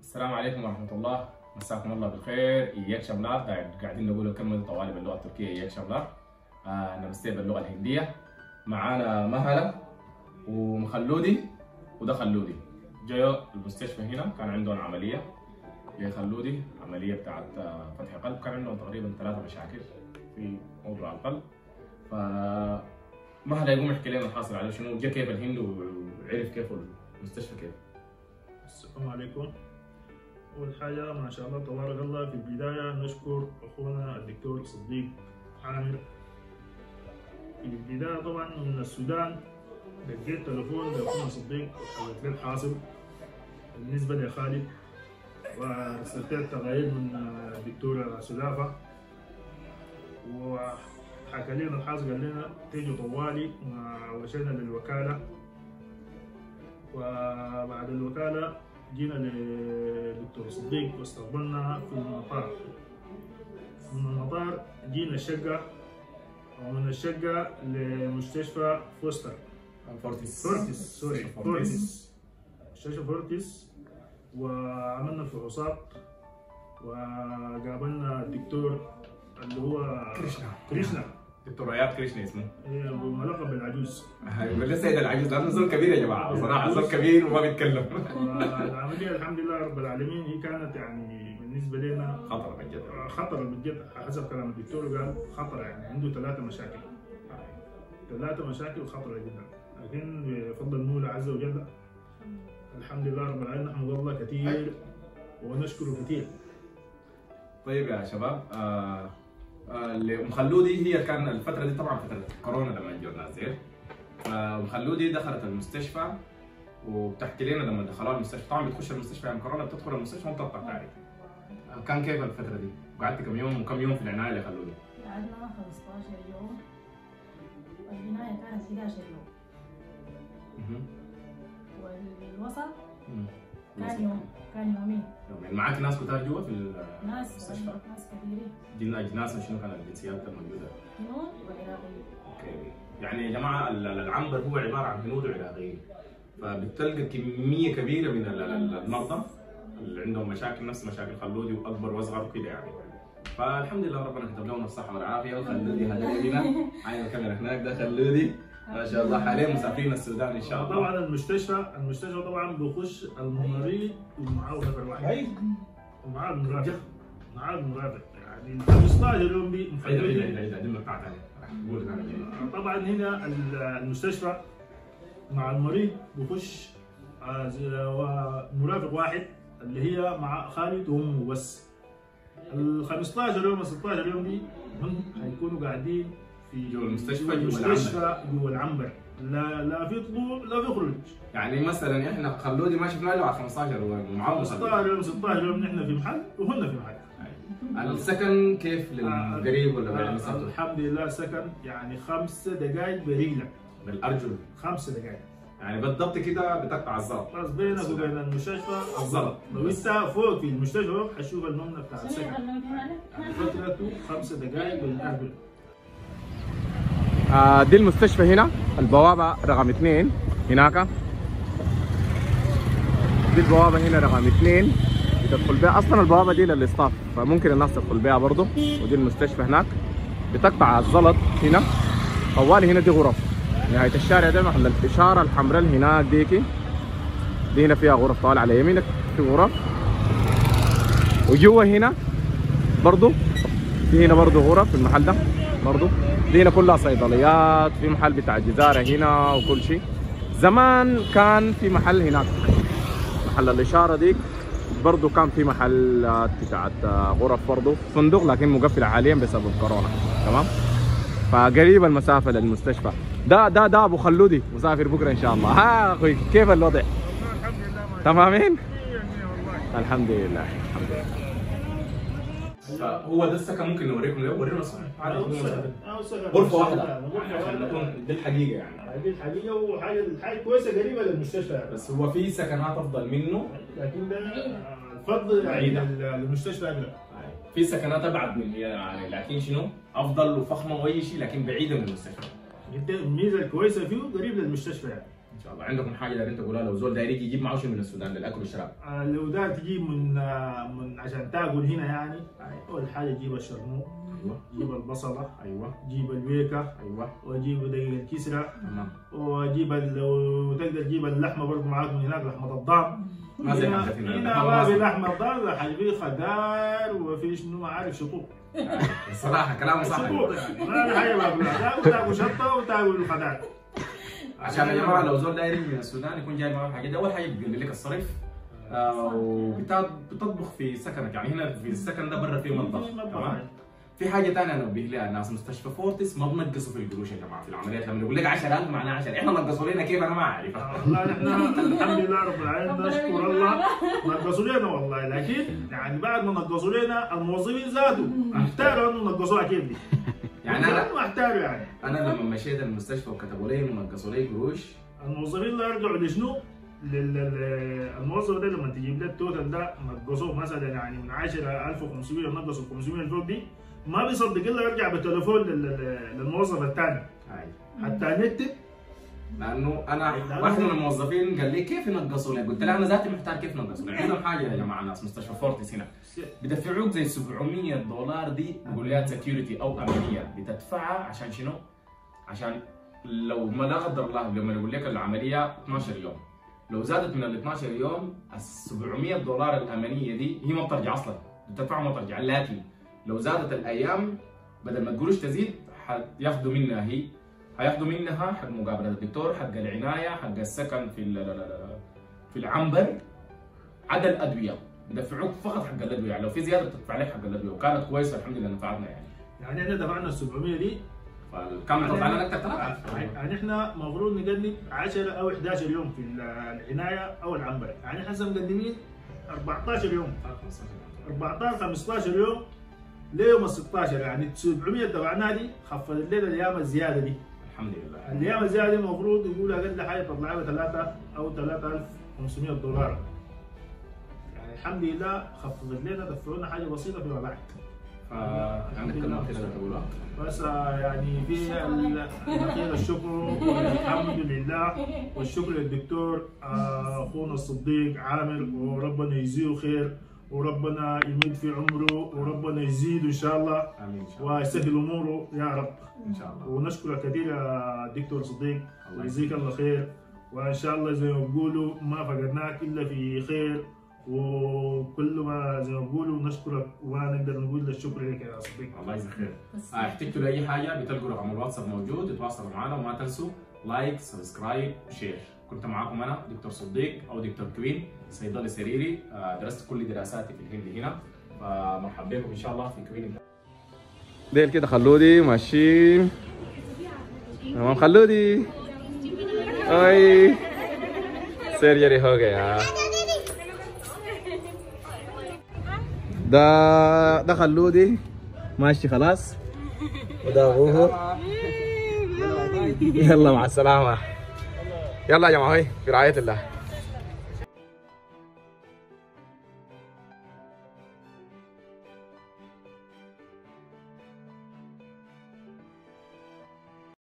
السلام عليكم ورحمة الله، مساكم الله بالخير. إياك شملار قاعدين نقول الكلمة طوالي باللغة التركية. إياك شملار. نمستي باللغة الهندية. معانا مهلة ومخلودي وده خلودي. جايو المستشفى هنا كان عندهم عملية. يا خلودي عملية بتاعت فتح قلب، كان عندهم تقريبا 3 مشاكل في موضوع القلب. ف مهلة يقوم يحكي لنا الحاصل عليه شنو، جا كيف الهند وعرف كيف المستشفى كيف. السلام عليكم. أول حاجة ما شاء الله تبارك الله، في البداية نشكر أخونا الدكتور صديق عامر. في البداية طبعا من السودان لقيت تليفون لأخونا صديق وحولت له الحاصل بالنسبة لخالد، ورسلت له التقارير من الدكتورة سلافة وحكى لنا الحاصل، قال لنا تيجوا طوالي ومشينا للوكالة. وبعد الوكالة جينا لدكتور صديق واستقبلنا في المطار. من المطار جينا الشقة، ومن الشقة لمستشفى فورتيس مستشفى فورتيس، وعملنا فحوصات وقابلنا الدكتور اللي هو كريشنا. دكتور رياض كريشنا اسمه. ملقب بالعجوز. يقول لي سيد العجوز لانه زول كبير يا جماعه، صراحه زول كبير وما بيتكلم. والعمليه الحمد لله رب العالمين هي كانت يعني بالنسبه لنا خطر بجد. خطر بجد حسب كلام الدكتور، قال خطر، يعني عنده 3 مشاكل. 3 مشاكل خطره جدا، لكن بفضل المولى عز وجل الحمد لله رب العالمين نحمد الله كثير ونشكره كثير. طيب يا شباب، ام خلودي هي كان الفتره دي طبعا فتره كورونا لما جو الناس زين. ام خلودي دخلت المستشفى وبتحكي لنا لما دخلوها المستشفى. طبعا بتخش المستشفى يعني كورونا، بتدخل المستشفى وانت تطلع تاني. كان كيف الفتره دي؟ قعدت كم يوم وكم يوم في العنايه اللي خلودي؟ قعدنا 15 يوم والعنايه كانت 11 يوم. والوسط كان يومين. معاك ناس كتار جوا في ناس كثيرين. اجناس شنو كانت الجنسيات الموجوده؟ هنود وعراقيين. اوكي، يعني يا جماعه العنبر هو عباره عن هنود وعراقيين، فبتلقى كميه كبيره من المرضى اللي عندهم مشاكل نفس مشاكل خلودي، واكبر واصغر وكده يعني. فالحمد لله ربنا كتب لهم الصحه والعافيه. وخلودي هذا هنا عين الكاميرا هناك، ده خلودي ما شاء الله، حاليا مسافرين السودان ان شاء الله. طبعا المستشفى طبعا بيخش الممرض ومعاه نفر واحد ومعاه المرافق يعني 15 يوم دي مفضلين. طبعا هنا المستشفى مع المريض بيخش مرافق واحد اللي هي مع خالد وامه بس. ال 15 يوم 16 يوم دي هم هيكونوا قاعدين في جوا المستشفى جوا العنبر، لا في طلوع لا في خروج. يعني مثلا احنا خلودي ما شفنا له على 15 ومعاه 15 يوم 16 يوم نحن في محل وهن في محل. السكن كيف للقريب ولا بعيد مسافته؟ الحمد لله سكن يعني 5 دقائق برجلك بالارجل. 5 دقائق يعني بالضبط كده بتقطع الزلط. بس بينك وبين المستشفى الزلط. لو انت فوق في المستشفى فوق حتشوف المبنى بتاع السكن. يعني فترته 5 دقائق بالارجل. دي المستشفى هنا، البوابة رقم 2 هناك. دي البوابة هنا رقم 2 بتدخل بها. أصلا البوابة دي للاستاف، فممكن الناس تدخل بها برضه. ودي المستشفى هناك بتقطع الزلط هنا. طوالي هنا دي غرف، نهاية الشارع ده محل الإشارة الحمراء اللي هناك ديكي. دي هنا فيها غرف، طوال على يمينك في غرف. وجوا هنا برضه في هنا برضه غرف في المحل ده برضه. دي هنا كلها صيدليات، في محل بتاع جزارة هنا وكل شيء. زمان كان في محل هناك، محل الإشارة دي برضه كان في محلات بتاعت غرف برضه، فندق لكن مقفل حاليا بسبب كورونا. تمام، فقريب المسافة للمستشفى. ده أبو خلودي مسافر بكرة إن شاء الله. ها أخوي كيف الوضع؟ الحمد لله تمامين؟ والله الحمد لله الحمد لله. فهو ده السكن، ممكن نوريكم له. ورينا السكن غرفة واحدة. دي الحقيقة يعني. دي الحقيقة، وحاجة كويسة قريبة للمستشفى. بس هو في سكنات أفضل منه، لكن ده الفضل يعني للمستشفى أقرب. في سكنات أبعد من يعني، لكن شنو؟ أفضل وفخمة وأي شيء، لكن بعيدة من المستشفى. الميزة الكويسة فيه قريب للمستشفى يعني. ان شاء الله. عندكم حاجه دايرين تقولها لو زول داير يجيب معه شيء من السودان للاكل والشراب؟ لو داير تجيب من عشان تاكل هنا يعني اول حاجه جيب الشرموط، ايوه، جيب البصله، ايوه، جيب الويكه، ايوه، وجيب دقيق الكسره، تمام. وجيب لو تقدر تجيب اللحمه برضه معاك من هناك، لحمه الضان. ما زي هنا حاجتنا هنا ما في لحمه الضان، حيجي خضار وفي شنو ما عارف شطوط. الصراحه كلامه صح. شطوط يعني ما في حاجه باكلها، تاكل شطه وتاكل خضار. عشان يا جماعه لو زول داير من السودان يكون جاي معه الحاجات دي، اول حاجه بيقلل لك الصرف، وبتطبخ في سكنك، يعني هنا في السكن ده برا في مطبخ. تمام. في حاجه ثانيه انا بنبه لها الناس، مستشفى فورتس ما بنقصوا في القروش يا جماعه في العمليات. لما يقول لك 10,000 معناها 10، احنا نقصوا لنا كيف انا ما اعرف. والله نحن الحمد لله رب العالمين نشكر الله نقصوا لنا والله، لكن يعني بعد ما نقصوا لنا الموظفين زادوا احتاروا انه نقصوها كيف دي. يعني انا احتاروا يعني انا لما مشيت المستشفى وكتبوا لي انه نقصوا لي قروش، الموظفين لا يرجعوا لشنو؟ الموظف ده لما تجيب له التوتال ده نقصوه مثلا يعني من 10,500 نقصوا 500 الفوق دي، ما بيصدق الا يرجع بالتليفون للموظف الثاني حتى نكتب. لانه انا واحد من الموظفين قال لي كيف ينقصوا لي؟ قلت له انا ذاتي محتار كيف ينقصوا لي. عندهم حاجه يا جماعه ناس مستشفى فورتس هنا بدفعوك زي $700 دي بقوليات سكيورتي او امنيه بتدفعها عشان شنو؟ عشان لو ما لا قدر الله لما يقول لك العمليه 12 يوم، لو زادت من ال 12 يوم ال $700 الامنيه دي هي ما بترجع اصلا، بتدفعها ما بترجع، لكن لو زادت الايام بدل ما القروش تزيد حياخذوا منها هياخذوا منها حق مقابله الدكتور، حق العنايه، حق السكن في العنبر، عدا الادويه بدفعوك فقط حق الادويه. يعني لو في زياده بتدفع لك حق الادويه، وكانت كويسه الحمد لله نفعتنا يعني. يعني احنا دفعنا ال 700 دي، فكم تطلع لنا اكثر 3,000. يعني احنا المفروض نقدم 10 او 11 يوم في العنايه او العنبر، يعني احنا مقدمين 14 يوم 14 15 يوم ليوم ال 16، يعني 700 دفعناها دي خفضت لنا الايام الزياده دي الحمد لله. الايام الزياده دي المفروض يقول اقل حاجه تطلع ب 3 او $3,500، يعني الحمد لله خفضت لنا، دفعونا حاجه بسيطه فيما بعد. عندك كلمه كده تقولها؟ بس يعني في الاخير الشكر والحمد لله والشكر للدكتور اخونا الصديق عامر، وربنا يجزيه خير وربنا يمد في عمره وربنا يزيده ان شاء الله. امين ان شاء الله ويسهل اموره يا رب ان شاء الله. ونشكرك كثير يا دكتور صديق، ويجزيك الله خير، وان شاء الله زي ما بيقولوا ما فقدناك الا في خير، وكل ما زي ما بيقولوا نشكرك وما نقدر نقول الشكر لك يا صديق. الله يجزاك خير. احتجتوا لاي حاجه بتلقوا رقم الواتساب موجود، تتواصلوا معنا، وما تنسوا لايك سبسكرايب وشير. كنت معاكم انا دكتور صديق او دكتور كوين، صيدلي سريري، درست كل دراساتي في الهند هنا، فمرحبا بكم ان شاء الله في كوين. ديل كده خلودي ماشيين تمام. خلودي اي سيرجري हो गया. ده خلودي ماشي خلاص، وده ابوه. يلا مع السلامة. يلا يا جماعة في رعاية الله.